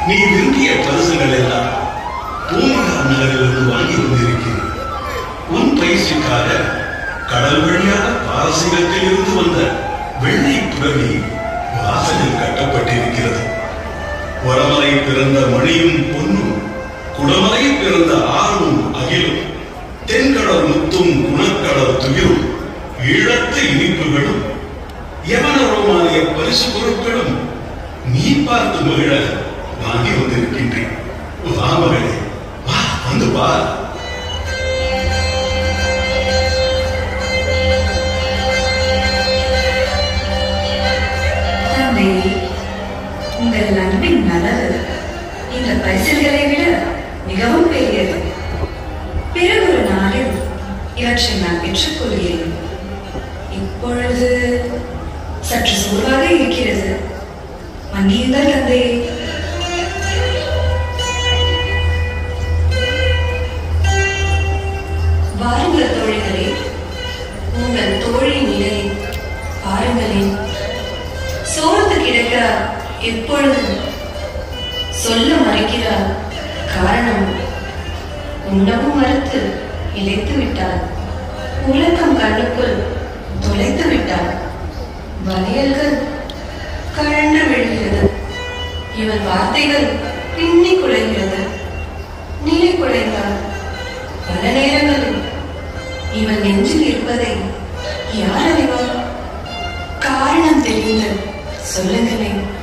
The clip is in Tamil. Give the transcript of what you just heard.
நீ விரும்பிய பரிசுகள் எல்லாம் பூம்புகார் நகரிலிருந்து வாங்கி வந்திருக்கிறேன். உன் பயிற்சிக்காக கடல் வழியாக பாரசீகத்தில் இருந்து வந்த வெள்ளை புறவி வாசலில் கட்டப்பட்டிருக்கிறது. வடமலை பிறந்த மணியும் பொன்னும், குடமலை பிறந்த ஆறும் அகிலும், தென்கடல் முத்தும் குணக்கடல் துயிரும், ஈழத்து இனிப்புகளும் யவனரோமானிய பரிசு பொருட்களும் நீ பார்த்து மகிழ வாங்கி வந்திருக்கின்றேன். வா மகளே, வா, வந்து வா. உங்கள் அன்பின் நலவு இந்த பரிசுகளை விட மிகவும் பெரியது. பிறகு ஒரு நாளில் இவற்றை நான் பெற்றுக் கொள்கிறேன். இப்பொழுது சற்று சோர்வாக இருக்கிறது. மன்னியுங்கள் தந்தையே. வாருங்கள் தோழிகளே, உங்கள் தோழி நிலை பாருங்களேன். சோர்ந்து கிடக்கிறார். எப்பொழுதும் சொல்ல மறைக்கிறார். காரணம், உணவும் மறுத்து இழைத்து விட்டார். உலகம் கண்ணுக்குள் தொலைத்து விட்டார். வளையல்கள் கழன்று விழுகிறது. இவன் வார்த்தைகள் பின்னி குலைகிறது. நிலை குலைந்தார். பல நேரங்களில் இவன் நெஞ்சில் இருப்பதை யார் அறிவார்? காரணம் தெரியுங்கள், சொல்லுங்களேன்.